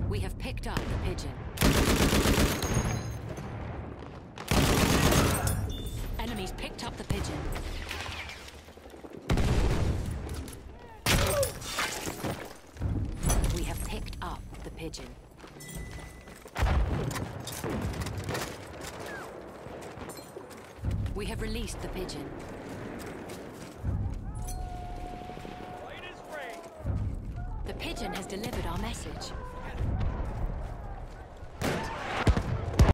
We have picked up the pigeon. Enemies picked up the pigeon. We have picked up the pigeon. We have released the pigeon. The pigeon has delivered our message.